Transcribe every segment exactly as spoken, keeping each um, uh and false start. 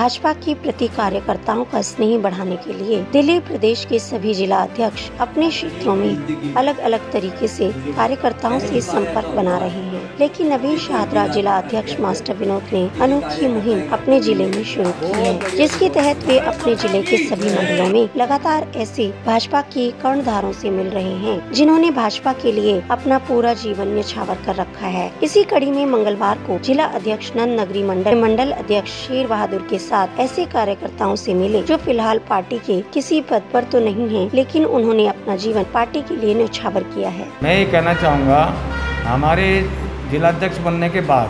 भाजपा की प्रति कार्यकर्ताओं का स्नेह बढ़ाने के लिए दिल्ली प्रदेश के सभी जिला अध्यक्ष अपने क्षेत्रों में अलग अलग तरीके से कार्यकर्ताओं से संपर्क बना रहे हैं। लेकिन नवीन शाहदरा जिला अध्यक्ष मास्टर विनोद ने अनोखी मुहिम अपने जिले में शुरू की है, जिसके तहत वे अपने जिले के सभी मंडलों में लगातार ऐसे भाजपा के कर्णधारों से मिल रहे हैं, जिन्होंने भाजपा के लिए अपना पूरा जीवन न्यौछावर कर रखा है। इसी कड़ी में मंगलवार को जिला अध्यक्ष नंद नगरी मंडल मंडल अध्यक्ष शेर बहादुर के साथ ऐसे कार्यकर्ताओं से मिले जो फिलहाल पार्टी के किसी पद पर तो नहीं हैं, लेकिन उन्होंने अपना जीवन पार्टी के लिए न्यौछावर किया है। मैं ये कहना चाहूँगा, हमारे जिलाध्यक्ष बनने के बाद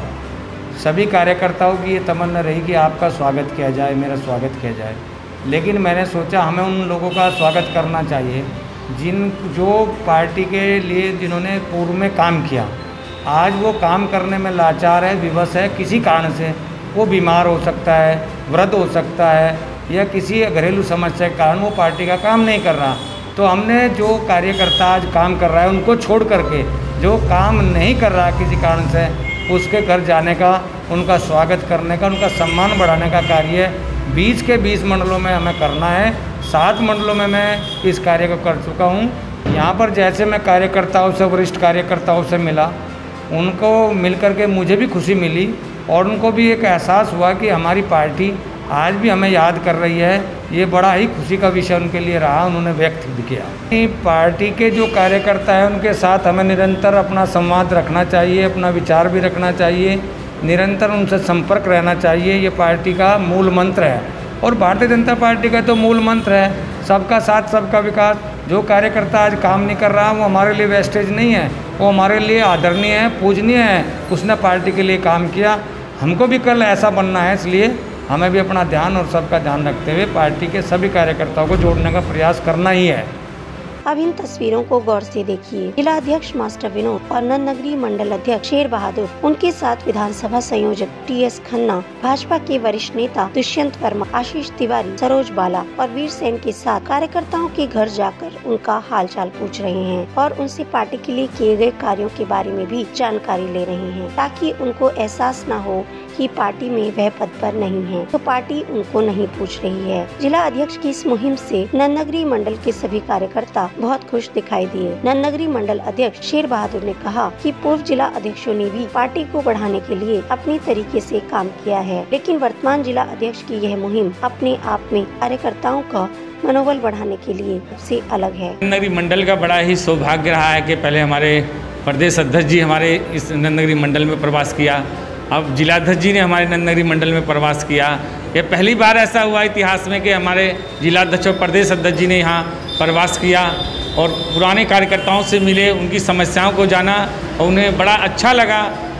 सभी कार्यकर्ताओं की ये तमन्ना रही कि आपका स्वागत किया जाए, मेरा स्वागत किया जाए। लेकिन मैंने सोचा हमें उन लोगों का स्वागत करना चाहिए जिन जो पार्टी के लिए जिन्होंने पूर्व में काम किया। आज वो काम करने में लाचार है, विवश है, किसी कारण से वो बीमार हो सकता है, वृद्ध हो सकता है, या किसी घरेलू समस्या के कारण वो पार्टी का काम नहीं कर रहा। तो हमने जो कार्यकर्ता आज काम कर रहा है उनको छोड़ करके जो काम नहीं कर रहा किसी कारण से, उसके घर जाने का, उनका स्वागत करने का, उनका सम्मान बढ़ाने का कार्य बीस के बीस मंडलों में हमें करना है। सात मंडलों में मैं इस कार्य को कर चुका हूँ। यहाँ पर जैसे मैं कार्यकर्ताओं से, वरिष्ठ कार्यकर्ताओं से मिला, उनको मिलकर के मुझे भी खुशी मिली और उनको भी एक एहसास हुआ कि हमारी पार्टी आज भी हमें याद कर रही है। ये बड़ा ही खुशी का विषय उनके लिए रहा, उन्होंने व्यक्त भी किया। पार्टी के जो कार्यकर्ता हैं उनके साथ हमें निरंतर अपना संवाद रखना चाहिए, अपना विचार भी रखना चाहिए, निरंतर उनसे संपर्क रहना चाहिए। ये पार्टी का मूल मंत्र है और भारतीय जनता पार्टी का तो मूल मंत्र है सबका साथ सबका विकास। जो कार्यकर्ता आज काम नहीं कर रहा वो हमारे लिए वेस्टेज नहीं है, वो हमारे लिए आदरणीय है, पूजनीय है। उसने पार्टी के लिए काम किया, हमको भी कल ऐसा बनना है, इसलिए हमें भी अपना ध्यान और सबका ध्यान रखते हुए पार्टी के सभी कार्यकर्ताओं को जोड़ने का प्रयास करना ही है। अब इन तस्वीरों को गौर से देखिए। जिला अध्यक्ष मास्टर विनोद और नंद नगरी मंडल अध्यक्ष शेर बहादुर, उनके साथ विधानसभा संयोजक टी एस खन्ना, भाजपा के वरिष्ठ नेता दुष्यंत वर्मा, आशीष तिवारी, सरोज बाला और वीर सेन के साथ कार्यकर्ताओं के घर जाकर उनका हालचाल पूछ रहे हैं और उनसे पार्टी के लिए किए गए कार्यों के बारे में भी जानकारी ले रहे हैं, ताकि उनको एहसास न हो कि पार्टी में वह पद पर नहीं है तो पार्टी उनको नहीं पूछ रही है। जिला अध्यक्ष की इस मुहिम से नंद नगरी मंडल के सभी कार्यकर्ता बहुत खुश दिखाई दिए। नंद नगरी मंडल अध्यक्ष शेर बहादुर ने कहा कि पूर्व जिला अध्यक्षों ने भी पार्टी को बढ़ाने के लिए अपने तरीके से काम किया है, लेकिन वर्तमान जिला अध्यक्ष की यह मुहिम अपने आप में कार्यकर्ताओं का मनोबल बढ़ाने के लिए सबसे अलग है। नंद नगरी मंडल का बड़ा ही सौभाग्य रहा है कि पहले हमारे प्रदेश अध्यक्ष जी हमारे इस नंद नगरी मंडल में प्रवास किया, अब जिलाध्यक्ष जी ने हमारे नंद नगरी मंडल में प्रवास किया। ये पहली बार ऐसा हुआ इतिहास में कि हमारे जिलाध्यक्ष और प्रदेश अध्यक्ष जी ने यहाँ प्रवास किया और पुराने कार्यकर्ताओं से मिले, उनकी समस्याओं को जाना और उन्हें बड़ा अच्छा लगा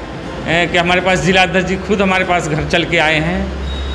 कि हमारे पास जिलाध्यक्ष जी खुद हमारे पास घर चल के आए हैं।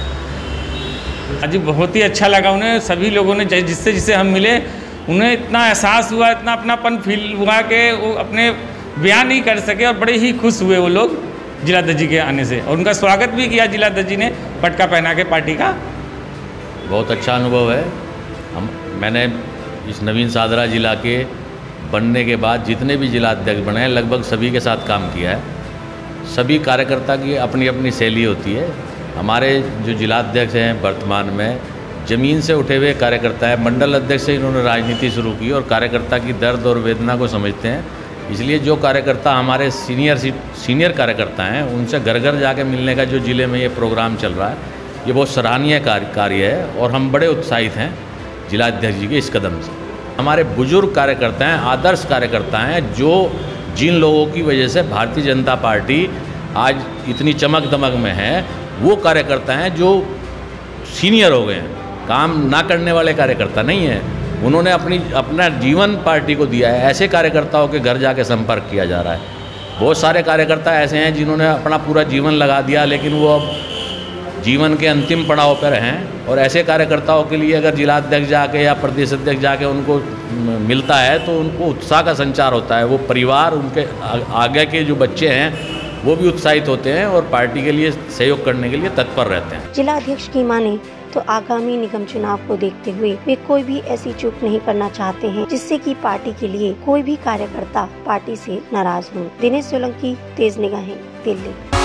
आज बहुत ही अच्छा लगा उन्हें, सभी लोगों ने जिससे जिससे हम मिले उन्हें इतना एहसास हुआ, इतना अपनापन फील हुआ कि वो अपने बयान नहीं कर सके और बड़े ही खुश हुए वो लोग जिलाध्यक्ष जी के आने से, और उनका स्वागत भी किया जिलाध्यक्ष जी ने पटका पहना के पार्टी का। बहुत अच्छा अनुभव है। हम मैंने इस नवीन शाहदरा जिला के बनने के बाद जितने भी जिलाध्यक्ष बने हैं लगभग सभी के साथ काम किया है। सभी कार्यकर्ता की अपनी अपनी शैली होती है। हमारे जो जिलाध्यक्ष हैं वर्तमान में ज़मीन से उठे हुए कार्यकर्ता है, मंडल अध्यक्ष से इन्होंने राजनीति शुरू की और कार्यकर्ता की दर्द और वेदना को समझते हैं। इसलिए जो कार्यकर्ता हमारे सीनियर सीनियर कार्यकर्ता हैं उनसे घर घर जाके मिलने का जो ज़िले में ये प्रोग्राम चल रहा है, ये बहुत सराहनीय कार्य कार्य है और हम बड़े उत्साहित हैं जिलाध्यक्ष जी के इस कदम से। हमारे बुजुर्ग कार्यकर्ता हैं, आदर्श कार्यकर्ता हैं, जो जिन लोगों की वजह से भारतीय जनता पार्टी आज इतनी चमक दमक में है, वो कार्यकर्ता हैं जो सीनियर हो गए हैं, काम ना करने वाले कार्यकर्ता नहीं हैं। उन्होंने अपनी अपना जीवन पार्टी को दिया है। ऐसे कार्यकर्ताओं के घर जाके संपर्क किया जा रहा है। बहुत सारे कार्यकर्ता ऐसे हैं जिन्होंने अपना पूरा जीवन लगा दिया, लेकिन वो अब जीवन के अंतिम पड़ाव पर हैं, और ऐसे कार्यकर्ताओं के लिए अगर जिलाध्यक्ष जाके या प्रदेश अध्यक्ष जाके उनको मिलता है तो उनको उत्साह का संचार होता है। वो परिवार, उनके आगे के जो बच्चे हैं वो भी उत्साहित होते हैं और पार्टी के लिए सहयोग करने के लिए तत्पर रहते हैं। जिला अध्यक्ष की माने तो आगामी निगम चुनाव को देखते हुए वे कोई भी ऐसी चूक नहीं करना चाहते हैं जिससे कि पार्टी के लिए कोई भी कार्यकर्ता पार्टी से नाराज हो। दिनेश सोलंकी, तेज निगाहें, दिल्ली।